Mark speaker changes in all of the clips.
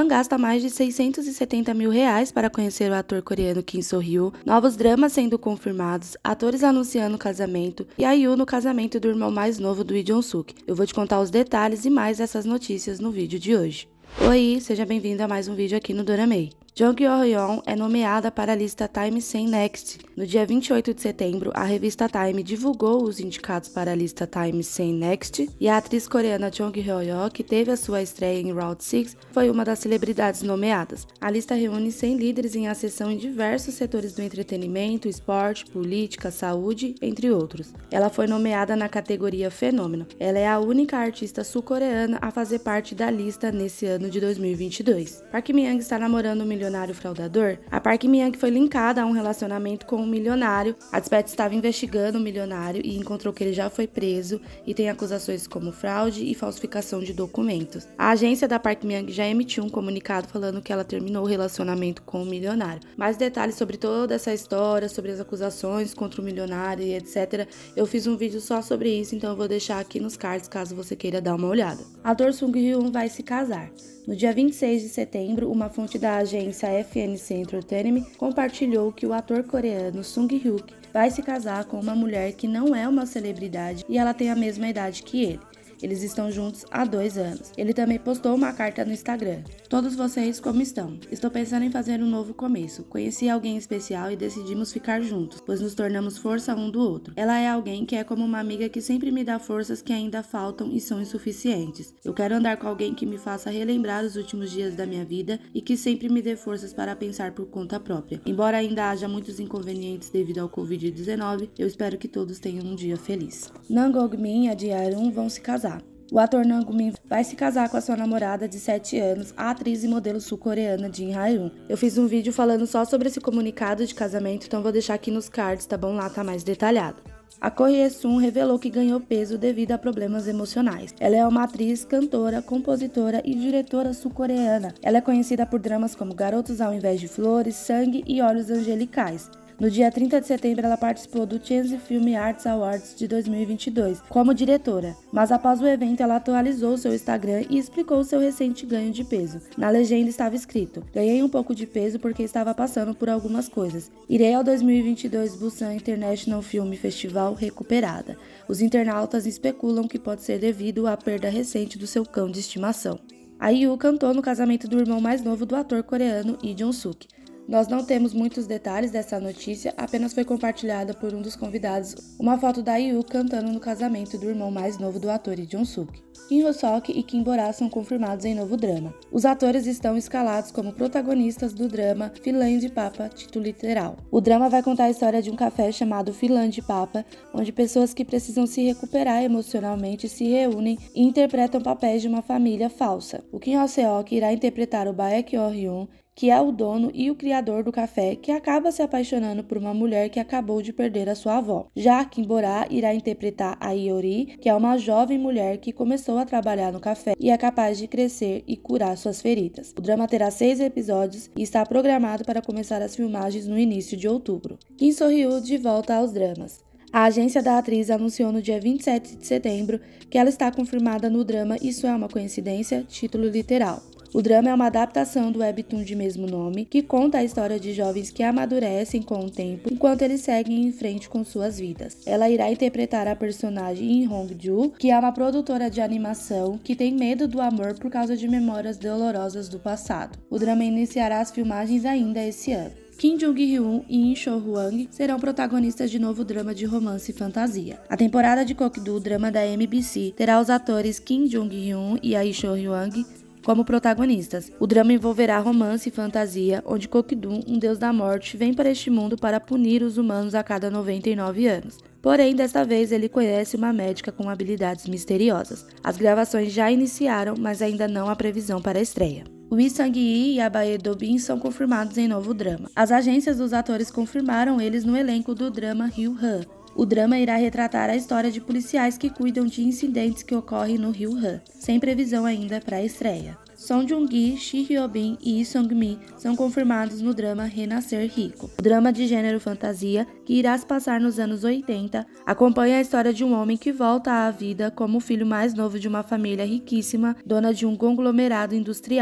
Speaker 1: gasta mais de 670 mil reais para conhecer o ator coreano Kim So-hyun, novos dramas sendo confirmados, atores anunciando casamento e a IU no casamento do irmão mais novo do Lee Jong-suk. Eu vou te contar os detalhes e mais dessas notícias no vídeo de hoje. Oi, seja bem-vindo a mais um vídeo aqui no Doramei. Jung Hyo-yeon é nomeada para a lista Time Sen Next. No dia 28 de setembro, a revista Time divulgou os indicados para a lista Time Sen Next e a atriz coreana Jung Hyo-yeon, que teve a sua estreia em Round 6, foi uma das celebridades nomeadas. A lista reúne 100 líderes em ascensão em diversos setores do entretenimento, esporte, política, saúde, entre outros. Ela foi nomeada na categoria Fenômeno. Ela é a única artista sul-coreana a fazer parte da lista nesse ano de 2022. Park Min-young está namorando o milionário fraudador. A Park Min-young foi linkada a um relacionamento com um milionário. A Despete estava investigando o milionário e encontrou que ele já foi preso e tem acusações como fraude e falsificação de documentos. A agência da Park Min-young já emitiu um comunicado falando que ela terminou o relacionamento com o milionário. Mais detalhes sobre toda essa história, sobre as acusações contra o milionário e etc. Eu fiz um vídeo só sobre isso, então eu vou deixar aqui nos cards caso você queira dar uma olhada. Ator Sung Hyun vai se casar. No dia 26 de setembro, uma fonte da agência FNC Entertainment compartilhou que o ator coreano Sung Hyuk vai se casar com uma mulher que não é uma celebridade e ela tem a mesma idade que ele. Eles estão juntos há 2 anos. Ele também postou uma carta no Instagram. Todos vocês, como estão? Estou pensando em fazer um novo começo. Conheci alguém especial e decidimos ficar juntos, pois nos tornamos força um do outro. Ela é alguém que é como uma amiga que sempre me dá forças que ainda faltam e são insuficientes. Eu quero andar com alguém que me faça relembrar os últimos dias da minha vida e que sempre me dê forças para pensar por conta própria. Embora ainda haja muitos inconvenientes devido ao Covid-19, eu espero que todos tenham um dia feliz. Nam Gong-min e a Ji Arum vão se casar. O ator Nam Gong-min vai se casar com a sua namorada de 7 anos, a atriz e modelo sul-coreana Jin Ha-eun. Eu fiz um vídeo falando só sobre esse comunicado de casamento, então vou deixar aqui nos cards, tá bom? Lá tá mais detalhado. A Ko Hye-sun revelou que ganhou peso devido a problemas emocionais. Ela é uma atriz, cantora, compositora e diretora sul-coreana. Ela é conhecida por dramas como Garotos ao Invés de Flores, Sangue e Olhos Angelicais. No dia 30 de setembro, ela participou do Chance Film Arts Awards de 2022 como diretora, mas após o evento ela atualizou seu Instagram e explicou seu recente ganho de peso. Na legenda estava escrito: "Ganhei um pouco de peso porque estava passando por algumas coisas. Irei ao 2022 Busan International Film Festival recuperada. Os internautas especulam que pode ser devido à perda recente do seu cão de estimação." A IU cantou no casamento do irmão mais novo do ator coreano Lee Jong-suk. Nós não temos muitos detalhes dessa notícia, apenas foi compartilhada por um dos convidados uma foto da IU cantando no casamento do irmão mais novo do ator Lee Jong-suk. Kim Ho-seok e Kim Bora são confirmados em novo drama. Os atores estão escalados como protagonistas do drama Filã de Papa, título literal. O drama vai contar a história de um café chamado Filã de Papa, onde pessoas que precisam se recuperar emocionalmente se reúnem e interpretam papéis de uma família falsa. O Kim Ho-seok irá interpretar o Baek Hyo-hyun, que é o dono e o criador do café, que acaba se apaixonando por uma mulher que acabou de perder a sua avó. Já Kim Bora irá interpretar a Iori, que é uma jovem mulher que começou a trabalhar no café e é capaz de crescer e curar suas feridas. O drama terá 6 episódios e está programado para começar as filmagens no início de outubro. Kim So-hyun de volta aos dramas. A agência da atriz anunciou no dia 27 de setembro que ela está confirmada no drama Isso é uma Coincidência, título literal. O drama é uma adaptação do webtoon de mesmo nome, que conta a história de jovens que amadurecem com o tempo, enquanto eles seguem em frente com suas vidas. Ela irá interpretar a personagem In Hong-ju, que é uma produtora de animação que tem medo do amor por causa de memórias dolorosas do passado. O drama iniciará as filmagens ainda esse ano. Kim Jung-hyun e In Soo-hwang serão protagonistas de novo drama de romance e fantasia. A temporada de Kokdu, drama da MBC, terá os atores Kim Jung-hyun e In Soo-hwang como protagonistas. O drama envolverá romance e fantasia, onde Kokdum, um deus da morte, vem para este mundo para punir os humanos a cada 99 anos. Porém, desta vez ele conhece uma médica com habilidades misteriosas. As gravações já iniciaram, mas ainda não há previsão para a estreia. Lee Sang-hee e Abae Do-bin são confirmados em novo drama. As agências dos atores confirmaram eles no elenco do drama Ryu-Han. O drama irá retratar a história de policiais que cuidam de incidentes que ocorrem no Ryu-Han, sem previsão ainda para a estreia. Song Joong-gi, Shi Hyo-bin e Lee Sung-mi são confirmados no drama Renascer Rico. O drama de gênero fantasia, que irá se passar nos anos 80, acompanha a história de um homem que volta à vida como o filho mais novo de uma família riquíssima, dona de um conglomerado industrial.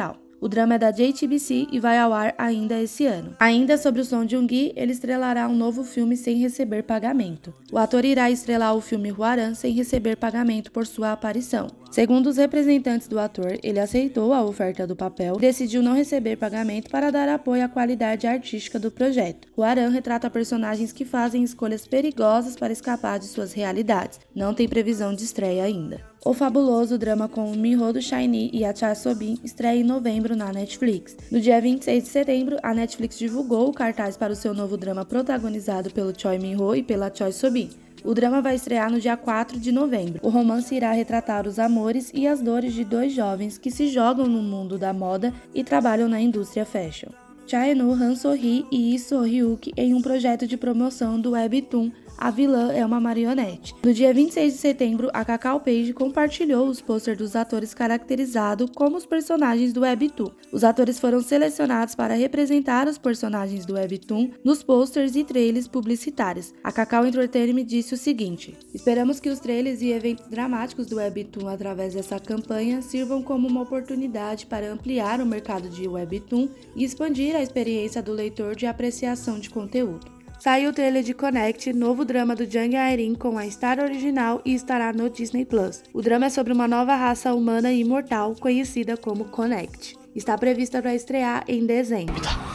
Speaker 1: O drama é da JTBC e vai ao ar ainda esse ano. Ainda sobre o Song Joong-ki, ele estrelará um novo filme sem receber pagamento. O ator irá estrelar o filme Hwaran sem receber pagamento por sua aparição. Segundo os representantes do ator, ele aceitou a oferta do papel e decidiu não receber pagamento para dar apoio à qualidade artística do projeto. Hwaran retrata personagens que fazem escolhas perigosas para escapar de suas realidades. Não tem previsão de estreia ainda. O fabuloso drama com o Minho do SHINee e a Choi So-bin estreia em novembro na Netflix. No dia 26 de setembro, a Netflix divulgou o cartaz para o seu novo drama protagonizado pelo Choi Min-ho e pela Choi So-bin. O drama vai estrear no dia 4 de novembro. O romance irá retratar os amores e as dores de dois jovens que se jogam no mundo da moda e trabalham na indústria fashion. Cha Eun-woo, Han So-hee e Lee So-hyuk em um projeto de promoção do webtoon A Vilã é uma Marionete. No dia 26 de setembro, a Kakao Page compartilhou os pôsteres dos atores caracterizados como os personagens do webtoon. Os atores foram selecionados para representar os personagens do webtoon nos pôsteres e trailers publicitários. A Kakao Entertainment disse o seguinte: "Esperamos que os trailers e eventos dramáticos do webtoon através dessa campanha sirvam como uma oportunidade para ampliar o mercado de webtoon e expandir a experiência do leitor de apreciação de conteúdo." Saiu o trailer de Connect, novo drama do Jang Ha-eun com a Star original e estará no Disney+. O drama é sobre uma nova raça humana imortal conhecida como Connect. Está prevista para estrear em dezembro.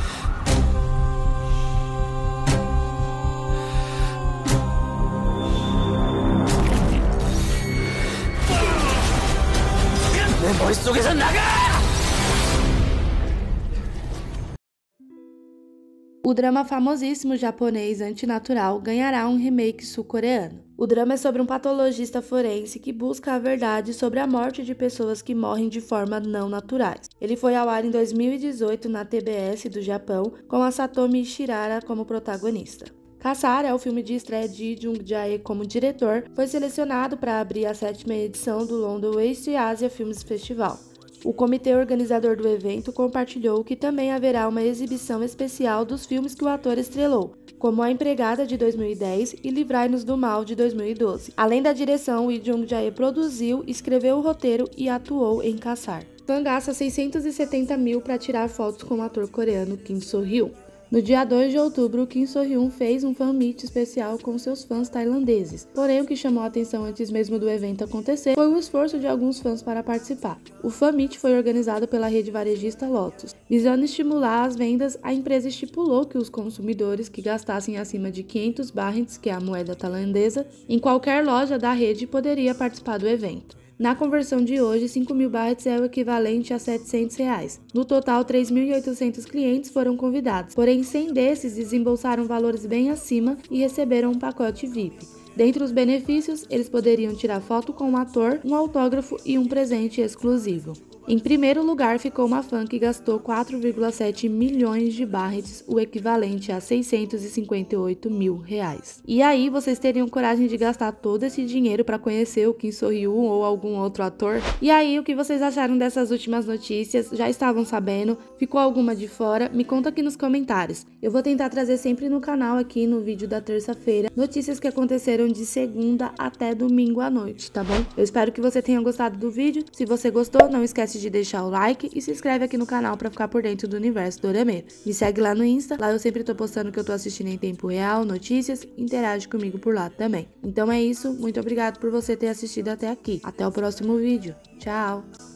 Speaker 1: O drama famosíssimo japonês Antinatural ganhará um remake sul-coreano. O drama é sobre um patologista forense que busca a verdade sobre a morte de pessoas que morrem de forma não naturais. Ele foi ao ar em 2018 na TBS do Japão, com a Satomi Shirara como protagonista. Caçar é o filme de estreia de Lee Jung-jae como diretor, foi selecionado para abrir a 7ª edição do London West Asia Films Festival. O comitê organizador do evento compartilhou que também haverá uma exibição especial dos filmes que o ator estrelou, como A Empregada de 2010 e Livrai-nos do Mal de 2012. Além da direção, Lee Jung-jae produziu, escreveu o roteiro e atuou em Caçar. O fã gasta 670 mil para tirar fotos com o ator coreano Kim So-hyun. No dia 2 de outubro, Kim So-hyun fez um fan meet especial com seus fãs tailandeses. Porém, o que chamou a atenção antes mesmo do evento acontecer foi o esforço de alguns fãs para participar. O fan meet foi organizado pela rede varejista Lotus. Visando estimular as vendas, a empresa estipulou que os consumidores que gastassem acima de 500 bahts, que é a moeda tailandesa, em qualquer loja da rede poderia participar do evento. Na conversão de hoje, 5.000 bahts é o equivalente a R$ 700. No total, 3.800 clientes foram convidados, porém 100 desses desembolsaram valores bem acima e receberam um pacote VIP. Dentre os benefícios, eles poderiam tirar foto com o ator, um autógrafo e um presente exclusivo. Em primeiro lugar ficou uma fã que gastou 4,7 milhões de bahts, o equivalente a R$ 658 mil. E aí, vocês teriam coragem de gastar todo esse dinheiro para conhecer o Kim So-hyun ou algum outro ator? E aí, o que vocês acharam dessas últimas notícias? Já estavam sabendo? Ficou alguma de fora? Me conta aqui nos comentários. Eu vou tentar trazer sempre no canal aqui no vídeo da terça-feira notícias que aconteceram de segunda até domingo à noite, tá bom? Eu espero que você tenha gostado do vídeo. Se você gostou, não esquece de deixar o like e se inscreve aqui no canal para ficar por dentro do universo dorameiro. Me segue lá no Insta, lá eu sempre tô postando o que eu tô assistindo em tempo real, notícias, interage comigo por lá também. Então é isso, muito obrigado por você ter assistido até aqui. Até o próximo vídeo. Tchau!